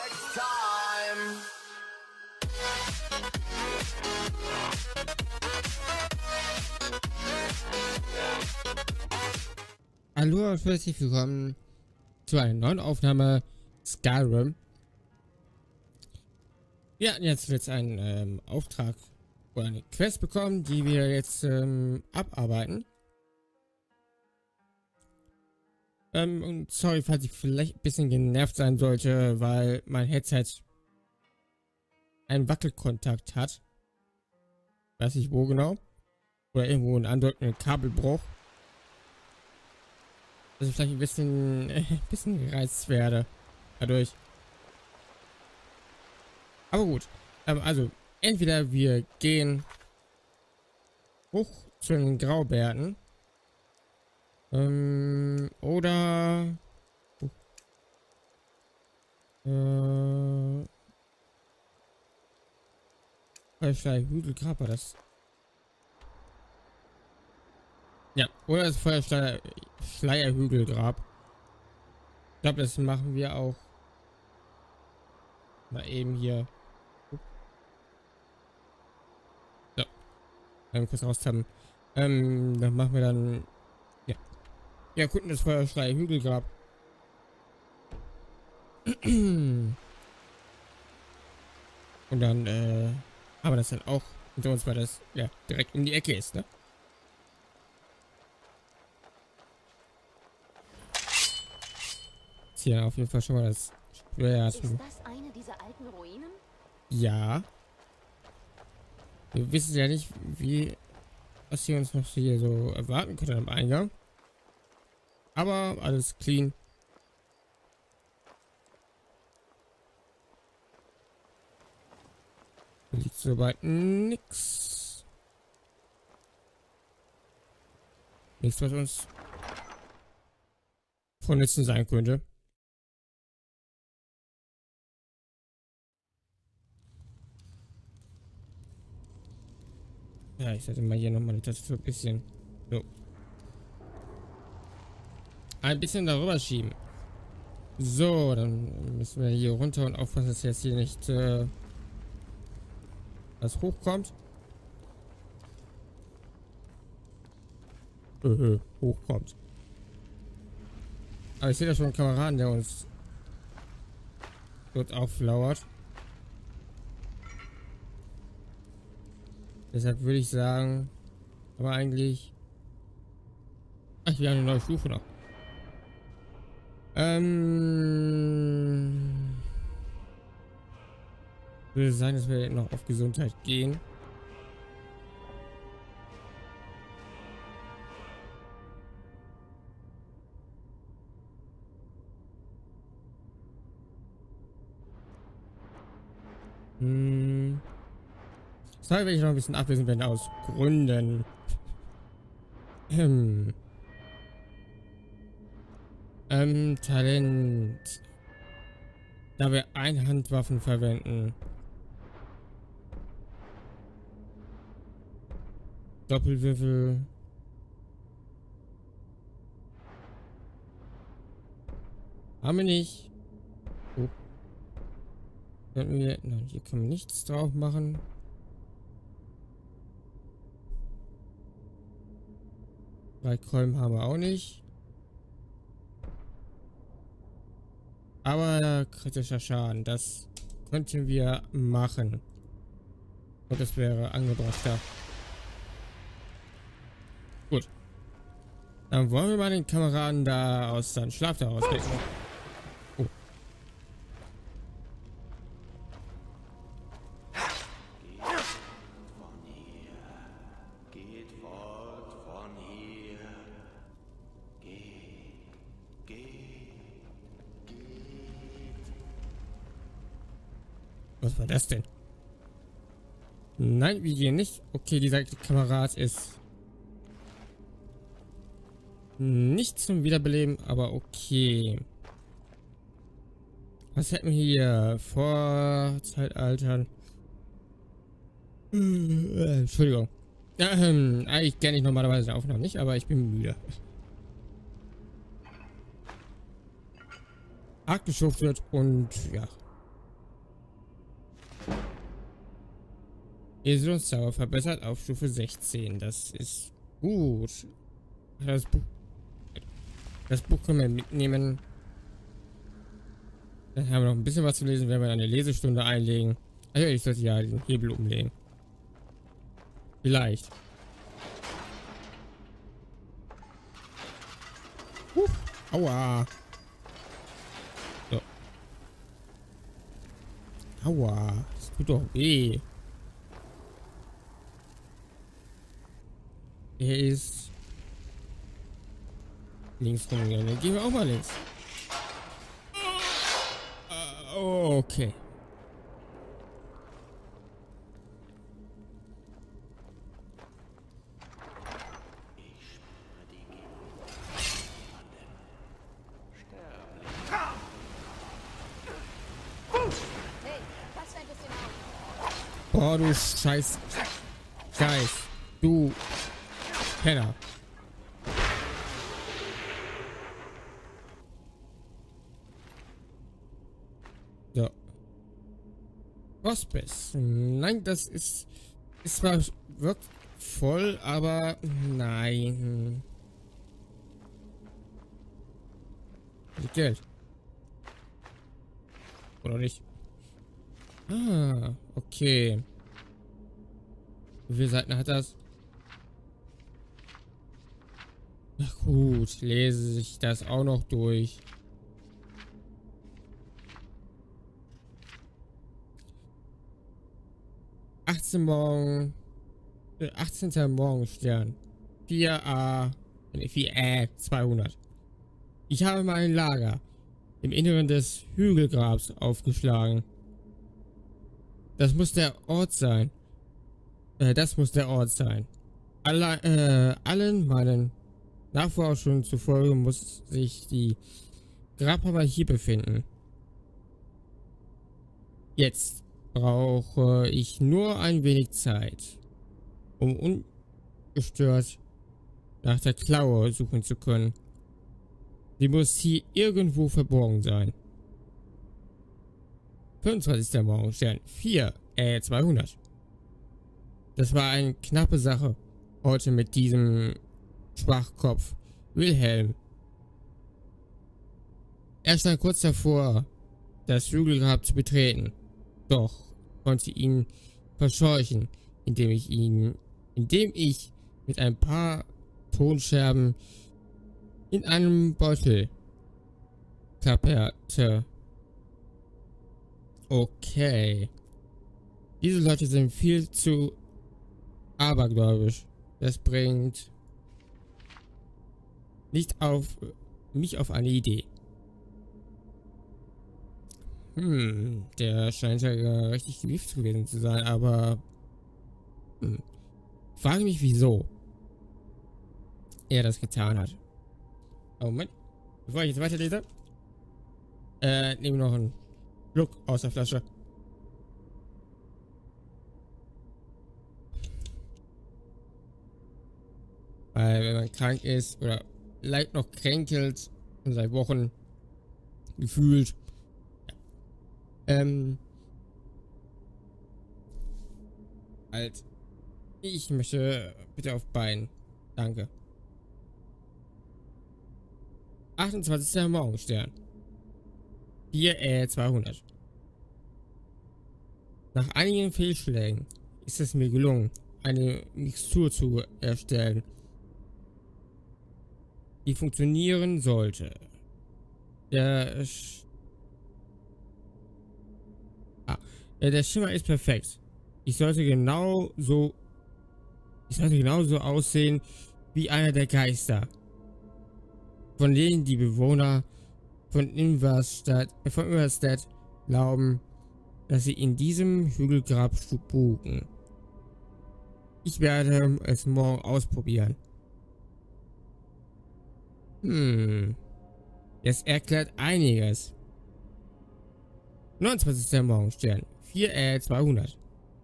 next time. Hallo und herzlich willkommen zu einer neuen Aufnahme Skyrim. Wir hatten jetzt einen Auftrag oder eine Quest bekommen, die wir jetzt abarbeiten. Und sorry, falls ich vielleicht ein bisschen genervt sein sollte, weil mein Headset einen Wackelkontakt hat. Weiß nicht wo genau. Oder irgendwo einen andeutenden Kabelbruch. Dass ich vielleicht ein bisschen gereizt werde dadurch. Aber gut. Also, entweder wir gehen hoch zu den Graubärten. Oder Hügelgrab war das. Ja, oder das Feuerschleier-Hügelgrab. Ich glaube, das machen wir auch mal eben hier. So, kurz raustappen. Dann machen wir dann. Ja. Ja, gucken, das Feuerschleier-Hügelgrab. Und dann haben wir das dann auch hinter uns, weil das ja direkt um die Ecke ist, ne? Hier auf jeden Fall schon mal das Schwert. Ist das eine dieser alten Ruinen? Ja. Wir wissen ja nicht, was hier uns noch hier so erwarten könnte am Eingang. Aber alles clean. Hier liegt soweit nix. Nichts, was uns von Nutzen sein könnte. Ja, ich sollte mal hier nochmal die Tastatur ein bisschen so. Ein bisschen darüber schieben. So, dann müssen wir hier runter und aufpassen, dass jetzt hier nicht was hochkommt. Hochkommt. Aber ich sehe da schon einen Kameraden, der uns dort auflauert. Deshalb würde ich sagen, aber eigentlich. Ach, wir haben eine neue Stufe noch. Ich würde sagen, dass wir noch auf Gesundheit gehen. Sorry, wenn ich noch ein bisschen abwesend bin, aus Gründen. Talent. Da wir Einhandwaffen verwenden. Doppelwürfel. Haben wir nicht. Oh. Nein, hier können wir nichts drauf machen. Drei Kolben haben wir auch nicht. Aber kritischer Schaden, das könnten wir machen. Und das wäre angebrachter. Gut. Dann wollen wir mal den Kameraden da aus seinem Schlaf da rausnehmen. Oh. Was war das denn? Nein, wir gehen nicht. Okay, dieser Kamerad ist nicht zum Wiederbeleben, aber okay. Was hätten wir hier? Vorzeitaltern. Entschuldigung. Eigentlich gerne ich normalerweise eine Aufnahme nicht, aber ich bin müde. Arg geschuftet und ja. Eselszauber verbessert auf Stufe 16. Das ist gut. Das Buch können wir mitnehmen. Dann haben wir noch ein bisschen was zu lesen, wenn wir eine Lesestunde einlegen. Ah ja, ich sollte ja den Hebel umlegen. Vielleicht. Aua. So. Aua. Das tut doch weh. Er ist links rumgegangen. Dann gehen wir auch mal links. Okay. Oh, du Scheiß. Du Penner. So. Hospice. Nein, das ist zwar wirkt voll, aber nein. Geld. Oder nicht? Ah, okay. Wie viele Seiten hat das? Ach gut, lese ich das auch noch durch. Morgen, 18. Morgenstern. 4A 200. Ich habe mein Lager im Inneren des Hügelgrabs aufgeschlagen. Das muss der Ort sein. Allen meinen Nachforschungen zufolge muss sich die Grabkammer hier befinden. Jetzt brauche ich nur ein wenig Zeit, um ungestört nach der Klaue suchen zu können. Sie muss hier irgendwo verborgen sein. 25. Morgenstern 200. Das war eine knappe Sache heute mit diesem Schwachkopf Wilhelm. Er stand kurz davor, das Hügelgrab zu betreten, doch konnte ihn verscheuchen, indem ich mit ein paar Tonscherben in einem Beutel klapperte. Okay. Diese Leute sind viel zu abergläubisch. Das bringt mich auf eine Idee. Der scheint ja richtig gewieft gewesen zu sein, aber frage mich, wieso er das getan hat. Oh, Moment. Bevor ich jetzt weiterlese, nehme noch einen Schluck aus der Flasche. Weil wenn man krank ist oder leicht noch kränkelt und seit Wochen gefühlt, halt, ich möchte bitte auf Bein. Danke. 28. Morgenstern. 200. Nach einigen Fehlschlägen ist es mir gelungen, eine Mixtur zu erstellen, die funktionieren sollte. Der Schimmer ist perfekt. Ich sollte genauso aussehen wie einer der Geister, von denen die Bewohner von Inverstead glauben, dass sie in diesem Hügelgrab spuken. Ich werde es morgen ausprobieren. Das erklärt einiges. 29. Morgenstern. 200.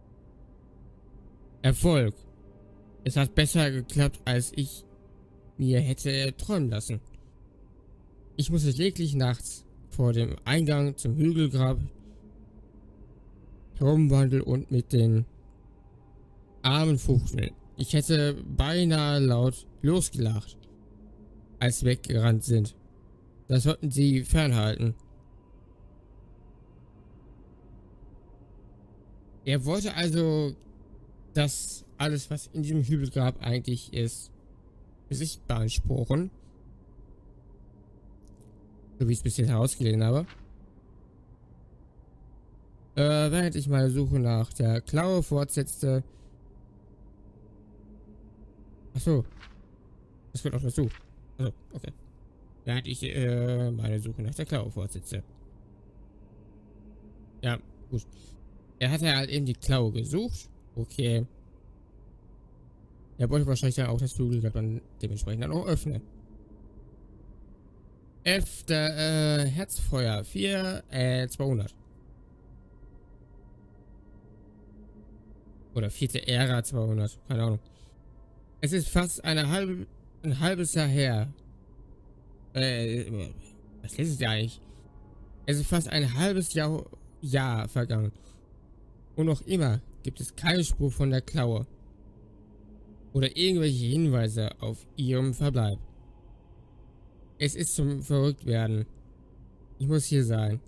Erfolg. Es hat besser geklappt, als ich mir hätte träumen lassen. Ich musste lediglich nachts vor dem Eingang zum Hügelgrab herumwandeln und mit den armen Fuchtel. Ich hätte beinahe laut losgelacht, als sie weggerannt sind. Das sollten sie fernhalten. Er wollte also, dass alles, was in diesem Hügelgrab eigentlich ist, für sich beanspruchen. So wie ich es bis jetzt herausgelesen habe. Während ich meine Suche nach der Klaue fortsetzte. Achso. Das gehört auch dazu. Also, okay. Während ich meine Suche nach der Klaue fortsetze. Ja, gut. Er hatte halt eben die Klaue gesucht. Okay. Er wollte wahrscheinlich dann auch das Hügelgrab dann dementsprechend dann auch öffnen. 11. Herzfeuer 4, 200. Oder 4. Ära 200. Keine Ahnung. Es ist fast ein halbes Jahr her. Was ist es ja eigentlich? Es ist fast ein halbes Jahr vergangen. Und noch immer gibt es keinen Spur von der Klaue. Oder irgendwelche Hinweise auf ihrem Verbleib. Es ist zum Verrücktwerden. Ich muss hier sein.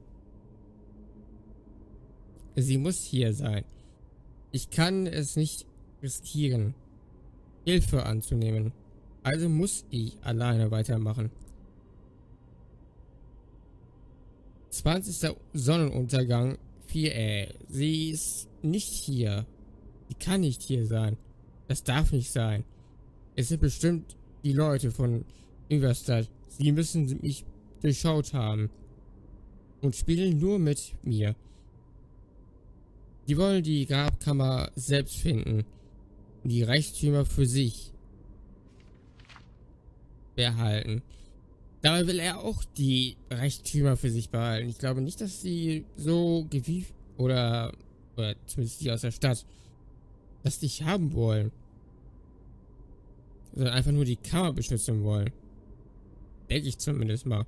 Sie muss hier sein. Ich kann es nicht riskieren, Hilfe anzunehmen. Also muss ich alleine weitermachen. 20. Sonnenuntergang 4. Sie ist nicht hier. Sie kann nicht hier sein. Das darf nicht sein. Es sind bestimmt die Leute von Ingolstadt. Sie müssen mich durchschaut haben. Und spielen nur mit mir. Die wollen die Grabkammer selbst finden. Und die Reichtümer für sich behalten. Dabei will er auch die Reichtümer für sich behalten. Ich glaube nicht, dass sie so gewieft oder zumindest die aus der Stadt das nicht haben wollen. Sondern einfach nur die Kammer beschützen wollen. Denke ich zumindest mal.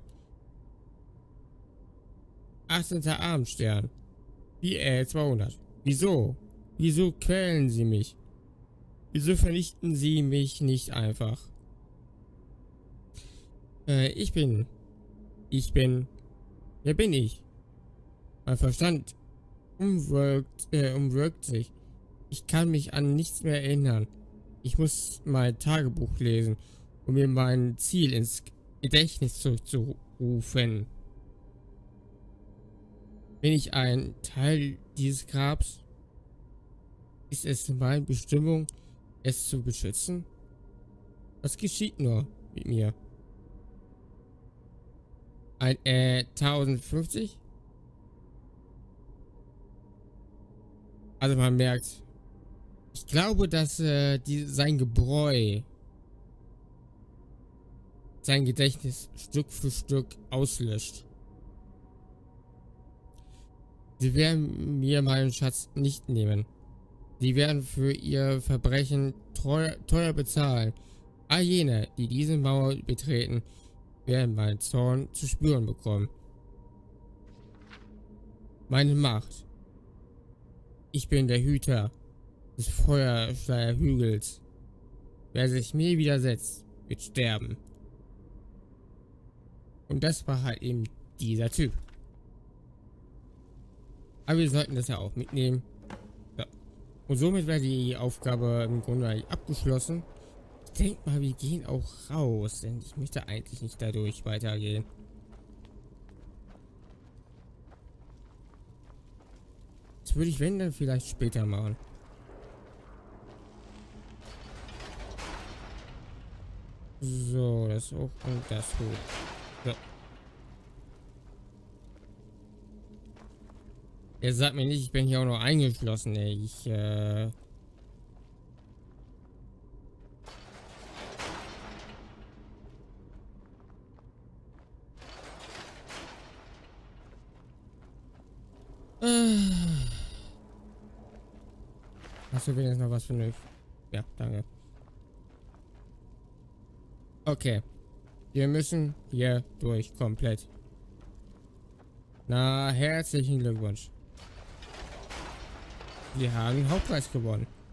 18. Abendstern. 200. Wieso? Wieso quälen sie mich? Wieso vernichten sie mich nicht einfach? Ich bin. Wer bin ich? Mein Verstand umwirkt sich. Ich kann mich an nichts mehr erinnern. Ich muss mein Tagebuch lesen, um mir mein Ziel ins Gedächtnis zurückzurufen. Bin ich ein Teil dieses Grabs? Ist es meine Bestimmung, es zu beschützen? Was geschieht nur mit mir? Ein 1050? Also man merkt, ich glaube, dass sein Gebräu sein Gedächtnis Stück für Stück auslöscht. Sie werden mir meinen Schatz nicht nehmen. Sie werden für ihr Verbrechen teuer bezahlen. All jene, die diese Mauer betreten, werden meinen Zorn zu spüren bekommen. Meine Macht. Ich bin der Hüter des Feuerschleierhügels. Wer sich mir widersetzt, wird sterben. Und das war halt eben dieser Typ. Aber wir sollten das ja auch mitnehmen. So. Und somit wäre die Aufgabe im Grunde eigentlich abgeschlossen. Ich denke mal, wir gehen auch raus, denn ich möchte eigentlich nicht dadurch weitergehen. Das würde ich, wenn, dann vielleicht später machen. So, das hoch und das hoch. So. Er sagt mir nicht, ich bin hier auch noch eingeschlossen, ey. Hast du wenigstens noch was für eine... Ja, danke. Okay. Wir müssen hier durch komplett. Na, herzlichen Glückwunsch. Wir haben den Hauptpreis gewonnen.